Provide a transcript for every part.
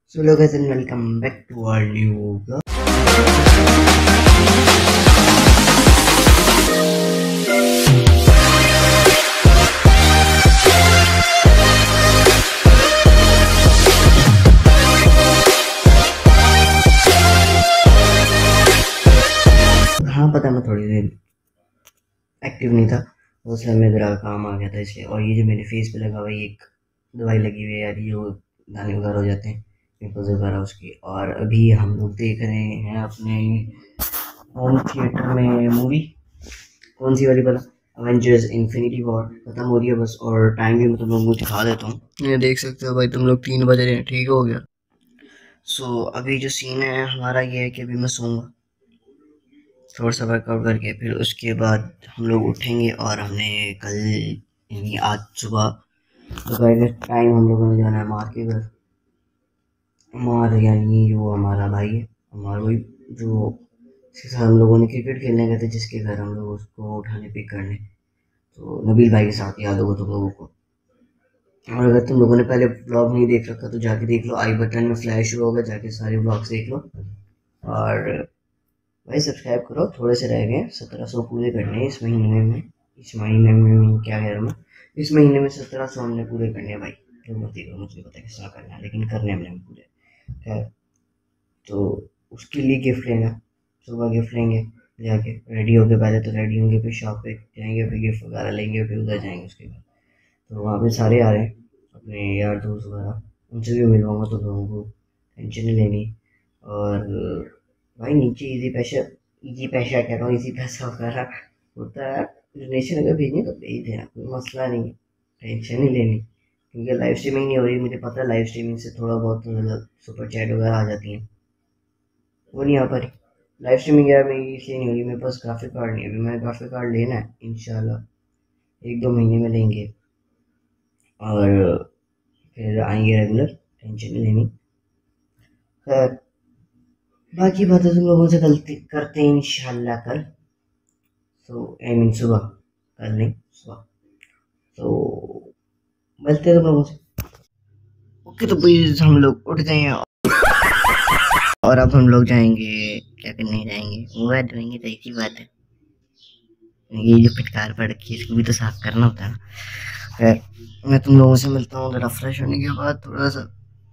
So hello guys and welcome back to our new vlog. हाँ पता मैं थोड़ी देर एक्टिव नहीं था, उस समय मेरा काम आ गया था इसलिए। और ये जो मेरे फेस पे लगा हुआ है एक दवाई लगी हुई है यार, ये वो दाने वगैरह हो जाते हैं, पिंपल्स वगैरह उसकी। और अभी हम लोग देख रहे हैं अपने होम थिएटर में मूवी, कौन सी वाली पता, अवेंजर्स इन्फिनिटी वॉर खत्म हो रही है बस। और टाइम भी मैं तुम लोगों को दिखा देता हूँ, ये देख सकते हो भाई तुम लोग 3 बज रहे हैं, ठीक हो गया। सो अभी जो सीन है हमारा ये है कि अभी मैं सोऊंगा थोड़ा सा वर्कआउट करके, फिर उसके बाद हम लोग उठेंगे और हमने कल यानी आज सुबह दोपहर के टाइम हम लोगों ने जाना है मार के घर। मार यानी जो हमारा भाई है, हमारा वही जो जिसके साथ हम लोगों ने क्रिकेट खेलने गए थे, जिसके घर हम लोग उसको उठाने पिक करने, तो नबील भाई के साथ, याद होगा तुम लोगों को। और अगर तुम लोगों ने पहले ब्लॉग नहीं देख रखा तो जाके देख लो, आई बटन में फ्लैश होगा, जाके सारे ब्लॉग्स देख लो। और भाई सब्सक्राइब करो, थोड़े से रह गए 1700 पूरे करने हैं इस महीने में। इस महीने में क्या कह रहा हूँ मैं, इस महीने में 1700 हमने पूरे करने हैं भाई। जो मर्जी करो, मुझे पता है किस तरह करना है, लेकिन करने हमने पूरे। खैर तो उसके लिए गिफ्ट लेना, सुबह गिफ्ट लेंगे जाके, रेडी होके, पहले तो रेडी होंगे, फिर शॉप पे जाएंगे, फिर गिफ्ट वगैरह लेंगे, फिर उधर जाएंगे उसके बाद। तो वहाँ पे सारे आ रहे हैं अपने यार दोस्त वगैरह, उनसे भी मिलवाऊंगा तो लोगों को, टेंशन नहीं लेनी। और भाई नीचे इजी पैसा कह रहा हूँ, इजी पैसा वगैरह होता है, डोनेशन अगर भेजनी तो भेज देना, कोई मसला नहीं है, टेंशन नहीं लेनी। क्योंकि लाइव स्ट्रीमिंग नहीं हो रही, मुझे पता है लाइव स्ट्रीमिंग से थोड़ा बहुत सुपर चैट वगैरह आ जाती हैं, वो नहीं आ पा रही लाइव स्ट्रीमिंग यार मेरी, इसलिए नहीं हो रही। मेरे पास ग्राफिक कार्ड नहीं है, अभी मैं ग्राफिक कार्ड लेना है इंशाल्लाह, 1-2 महीने में लेंगे और फिर आएंगे रेगुलर, टेंशन नहीं लेनी। खैर बाकी बातें तुम लोगों से गलती करते हैं इंशाल्लाह कल। तो आई मीन सुबह, कल नहीं सुबह, तो मिलते हैं तुम लोगों से। ओके तो प्लीज हम लोग उठ गए हैं और अब हम लोग जाएंगे, क्या करने जाएंगे, मुँह धोएंगे, तो ऐसी बात है। ये जो फिटकार पड़ रखी है इसको भी तो साफ करना होता है। खैर मैं तुम लोगों से मिलता हूँ जरा फ्रेश होने के बाद थोड़ा सा।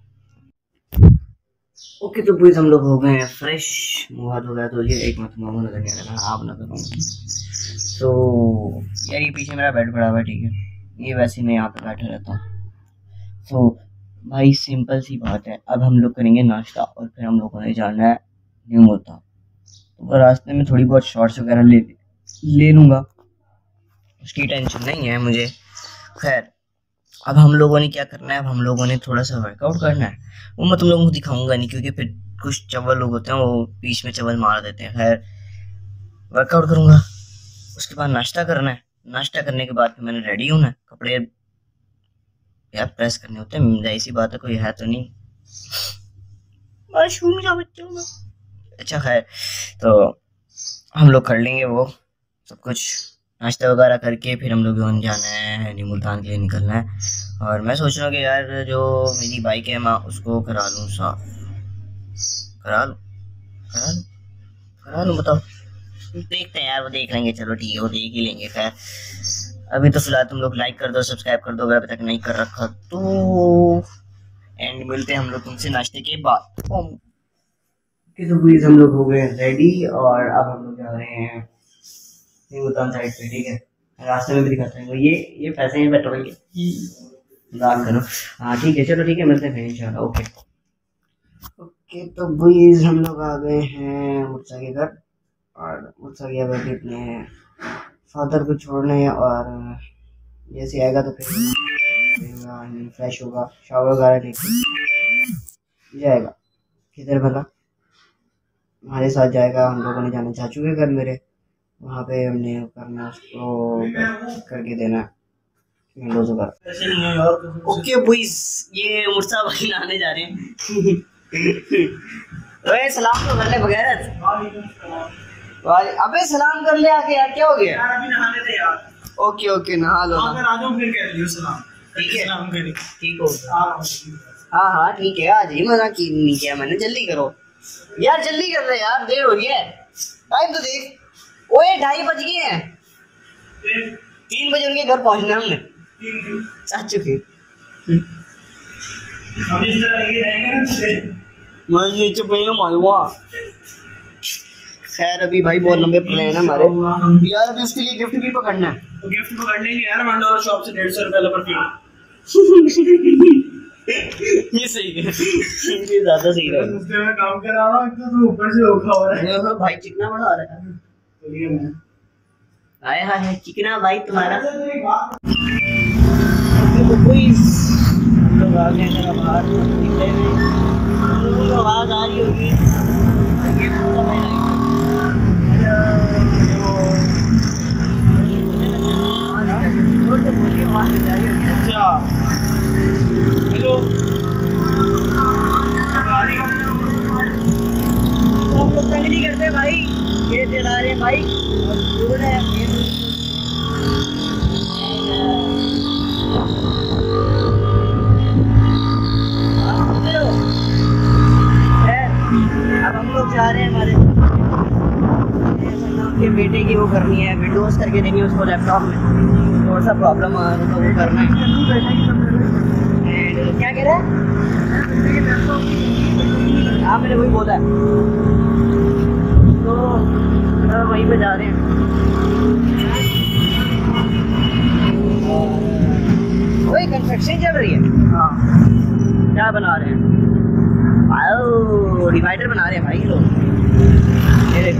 ओके तो प्लीज हम लोग हो गए हैं फ्रेश, मुँह हाथ हो गया, तो ये एक मैं तुम लोगों को नजर नहीं आ रहा, आप नजर आऊँगा। तो यार ये पीछे मेरा बेड पड़ा हुआ है, ठीक है, ये वैसे मैं यहाँ पे बैठा रहता हूँ। तो भाई सिंपल सी बात है, अब हम लोग करेंगे नाश्ता और फिर हम लोगों ने जाना है न्यू मुल्तान। तो रास्ते में थोड़ी बहुत शॉर्ट्स वगैरह ले लूँगा, उसकी टेंशन नहीं है मुझे। खैर अब हम लोगों ने क्या करना है, अब हम लोगों ने थोड़ा सा वर्कआउट करना है, वो मैं तुम लोगों को दिखाऊंगा नहीं क्योंकि फिर कुछ चवल लोग होते हैं वो बीच में चवल मार देते हैं। खैर वर्कआउट करूँगा, उसके बाद नाश्ता करना है, नाश्ता करने के बाद फिर मैंने रेडी होना है, कपड़े यार प्रेस करने होते हैं, ऐसी बात है, कोई है तो नहीं, मासूम सा बच्चा हूँ मैं। अच्छा खैर तो हम लोग कर लेंगे वो सब कुछ, नाश्ता वगैरह करके फिर हम लोग जाना है न्यू मुल्तान के लिए निकलना है। और मैं सोच रहा हूँ कि यार जो मेरी बाइक है मैं उसको करा लूँ साफ, करा लूँ करा लूँ करा लूँ, बताओ, देखते हैं यार, वो देख लेंगे, चलो ठीक है वो देख ही लेंगे। खैर अभी तो फिलहाल तुम लोग लाइक कर दो, सब्सक्राइब कर दो अगर अभी तक नहीं कर रखा तो, एंड मिलते हैं हम लोग तुमसे नाश्ते के बाद। ओके तो प्लीज हम लोग हो गए रेडी और अब हम लोग जा रहे हैं मुल्तान साइड पे, ठीक है, रास्ते में भी दिखाते हैं। ये पैसे हैं पेट्रोल के, मजाक करो, हाँ ठीक है, चलो ठीक है, मिलते हैं फिर इंशाल्लाह। ओके ओके तो प्लीज हम लोग आ गए हैं मुर्सा के घर, और मुर्सा गया बैठे अपने फादर को छोड़ने, और जैसे आएगा तो फिर फ्रेश होगा, शावर वगैरह लेके जाएगा। किधर भला, हमारे साथ जाएगा, हम लोगों ने जाना चाचू के घर मेरे, वहाँ पे हमने करना उसको करके देना विंडोज वगैरह। ओके बॉयज ये मुर्सा भाई नहाने जा रहे हैं ओए सलाम तो कर ले बगैरत, अबे सलाम कर ले आके यार, क्या हो गया यार, अभी नहाने थे यार। ओके ओके नहा लो, अगर आ जाओ फिर कह दियो सलाम, ठीक है, सलाम करें, ठीक हो। हाँ हाँ ठीक है, आज ही मजाक की नहीं किया मैंने, जल्दी करो यार, जल्दी कर रहे यार, देर हो रही है, टाइम तो देख। ओए 2:30 बज गए हैं, 3 बजे उनके घर पहुंचना है हमने, आ चुके। खैर अभी भाई बहुत लंबे प्लान है हमारे यार, अभी उसके लिए गिफ्ट भी पकड़ना है। तो गिफ्ट पकड़ने के यार मंडोर शॉप से 150 रुपए वाला परफ्यूम। ये सही है, ये ज्यादा सही है। सस्ते में काम करा रहा हूं तो ऊपर से धोखा हो रहा है। भाई चिकना बड़ा आ रहा है, चलिए मैं आया है चिकना भाई तुम्हारा। तो एक बात कोई लोग आ गए जरा बाहर निकले हुए, हम लोगों को आवाज आ रही होगी, ये पूरा भाई अच्छा हेलो हम लोग तंग नहीं करते भाई, ये चला रहे भाई और दूर है। अब हम लोग जा रहे हैं हमारे के बेटे की वो करनी है, विंडोज करके देनी है उसको लैपटॉप में, थोड़ा सा प्रॉब्लम आ रहा है तो वो करना है। एंड क्या कह रहा है? हाँ मैंने वही बोला है, तो वहीं पे जा रहे हैं। वही कंस्ट्रक्शन चल रही है। हाँ क्या बना रहे हैं? आओ डिवाइडर बना रहे हैं भाई लोग, ये देखो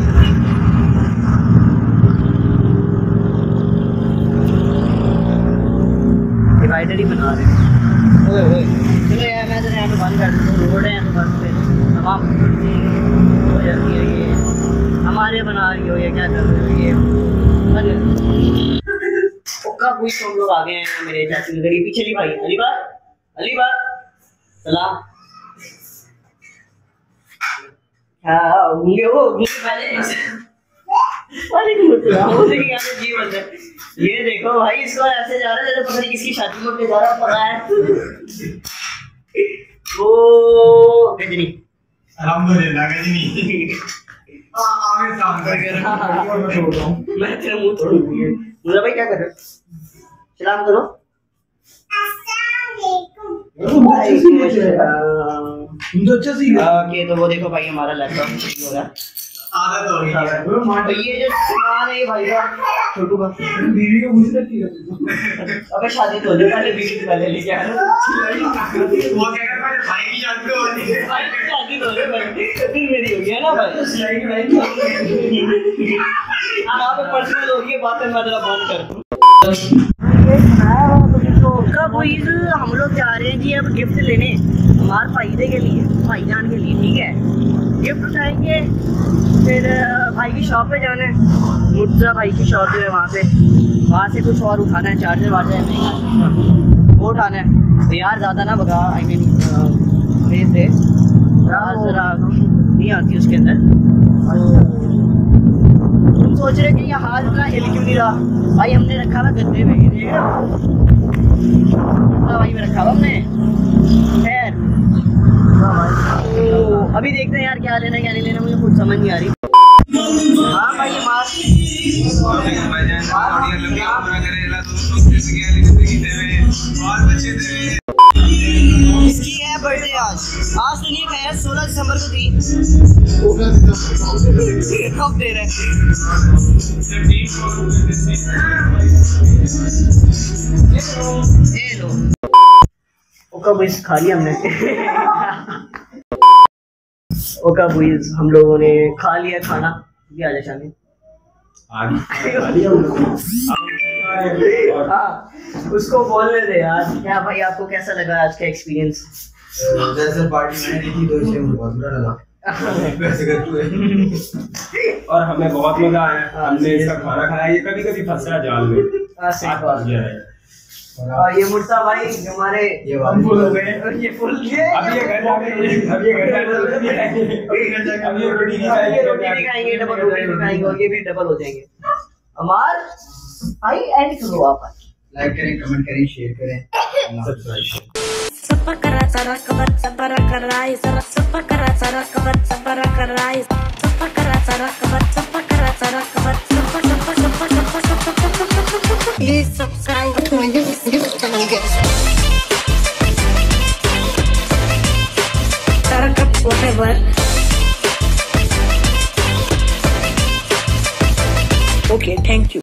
डिवाइडर ही बना रहे हैं। ओए ओए चलो यार, मैं तो यहाँ पे बंद कर दूँ, रोड है तो बस पे तमाम हो जाती है। ये हमारे बना रही हो या क्या कर रहे हो? ये ओका कोई तो हम लोग आ गए हैं मेरे चाची के घर, ये पीछे भाई अली बार सलाम। हाँ घूंगे वो पहले ये देखो भाई, इसको ऐसे जा रहा है जैसे पता नहीं किसकी शादी में अपने जा रहा, पता है वो गजनी। अल्हम्दुलिल्लाह गजनी। आमिर साहब मैं तेरा मुंह तोड़ूंगी। मुझे भाई क्या कर रहे हो? सलाम करो। अच्छा सीखा तो वो देखो भाई हमारा लैपटॉप हो रहा है, आदत हो गई है। ये जो सामान है ये भाई का छोटू का, बीवी को पूछ रखी है। अबे शादी तो हो जाए पहले, बीवी से पहले लेके आना। वो क्या कहता है भाई की शादी तो होती है, भाई की शादी तो हो जाए भाई, फिर मेरी हो गया ना भाई। आप पर्सनल हो गई बातें, मैं जरा बंद कर दूं। हम लोग जा रहे हैं जी अब गिफ्ट लेने हमारे फायदे के लिए, भाईजान के लिए, ठीक है। गिफ्ट उठाएंगे, फिर भाई की शॉप पे जाना है, मुर्जा भाई की शॉप जो है वहाँ से कुछ और उठाना है, चार्जर वार्जर वो उठाना है। तो यार ज़्यादा ना बगा, आई मीन फेस से ज़रा नहीं आती उसके अंदर। तुम सोच रहे कि ये हाथ इतना हिल क्यों नहीं रहा भाई? हमने रखा हुआ गद्दे में, भाई में रखा हुआ हमने। खैर तो अभी देखते हैं यार क्या लेना क्या नहीं लेना, मुझे कुछ समझ नहीं आ रही। हाँ भाई ये मास्क इसकी है बर्थडे आज तो नहीं है, 16 दिसंबर को थी। कब दे रहे लो ओका बुइस खा लिया हमने। ओका बुइस हम लोगों ने खा लिया खाना। भी आ जाए शामी हाँ उसको बोलने दे यार। क्या भाई आपको कैसा लगा आज का एक्सपीरियंस? जैसे पार्टी मैंने देखी तो इसलिए मुझे बहुत बुरा लगा। और हमें बहुत मजा आया, हमने इसका खाना खाया। ये कभी कभी फंस रहा जाल में। ये मुर्सा भाई हमारे ये फुल हो गए, ये फुल ये अब ये घर जाके रोटी भी खाएंगे, डबल रोटी भी खाएंगे और ये भी डबल हो जाएंगे। अमार भाई एंड करो आप, लाइक करें, कमेंट करें, शेयर करें, subscribe. Please subscribe to my YouTube channel, guys. Whatever. Okay, thank you.